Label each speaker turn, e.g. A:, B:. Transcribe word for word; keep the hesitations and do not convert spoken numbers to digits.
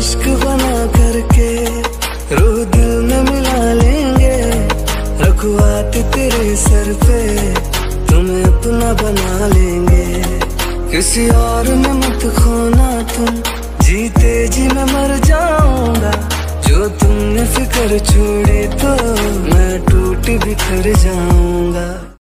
A: इश्क बना करके रूह दिल में मिला लेंगे। रखवात तेरे सर पे तुम्हें अपना बना लेंगे। किसी और में मत खोना तुम, जीते जी मैं मर जाऊंगा। जो तुमने फिक्र छोड़ी तो मैं टूट बिखर जाऊंगा।